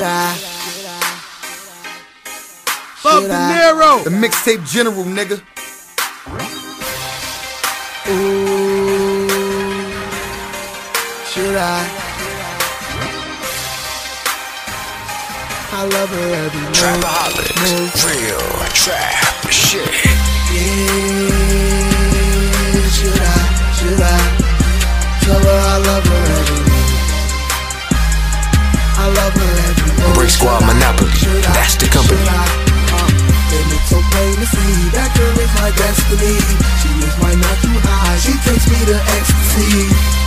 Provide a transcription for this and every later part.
Love De Niro, the mixtape general, nigga. Ooh, should I love her every move. Trapaholics, real trap shit. Yeah, should I tell her I love her every move. I love her every move. Brick Squad Monopoly, that's the company. And it's so plain to see, that girl is my destiny. She is my natural high, she takes me to ecstasy.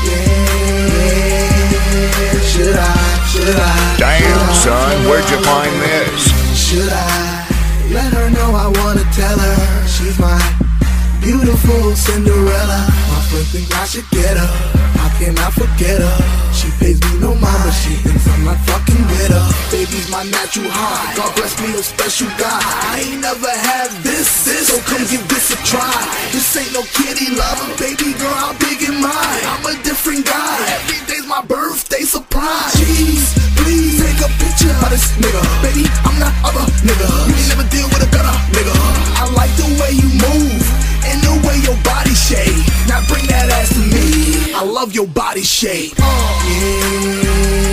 Yeah, should I Damn, son, where'd you find this? Should I let her know I wanna tell her she's my beautiful Cinderella? My friends think I should get her, how can I forget her? She pays me no mind, but she thinks I'm not fucking with her. Baby's my natural high, God bless me a special guy. I ain't never had this, so come give this a try. This ain't no kitty lover, baby girl, how big am I? I'm a different guy, every day's my birthday surprise. Jeez, please take a picture of this nigga. Baby, I'm not other nigga. You ain't never deal with a gutter, nigga. I like the way you move and the way your body shape. Now bring that ass to me, I love your body shape. Yeah,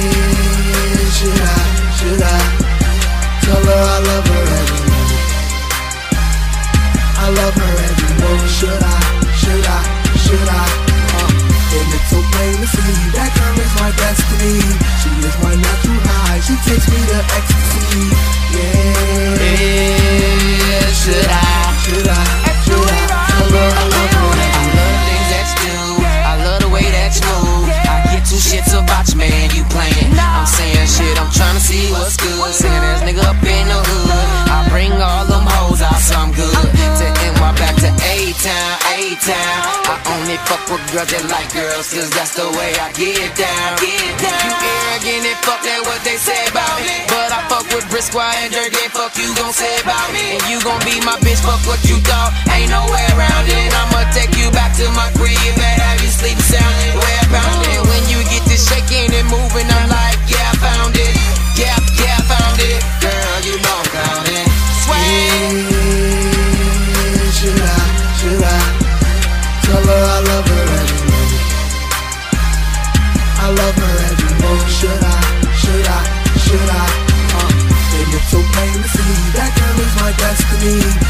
should I tell her I love her every move? I love her every move. Should I and it's so plain to see, that girl is my destiny. She is my natural high, she takes me to ecstasy. Yeah, should I tell her I love her? I love the things that you do, I love the way that you move. I get two shits about you, man, you playing. I'm saying shit, I'm trying to see what's good. Saying ass nigga up in the hood, I bring all them hoes out, so I'm good. To NY back to A-Town, A-Town. I only fuck with girls that like girls, cause that's the way I get down. You arrogant and fuck that what they say about me, but I fuck with Brick Squad and Dirty, fuck you gon' say about me. And you gon' be my bitch, fuck what you thought, ain't no way around it. I'ma take you back to my crib and have you sleep sound, where I found it. When you get to shaking and moving, I'm like, yeah, I found it. Yeah, I found it. Girl, you know I'm found it. Swing. Should I tell her I love her every move? I love her every move. Should I and it's so plain to see, that girl is my destiny.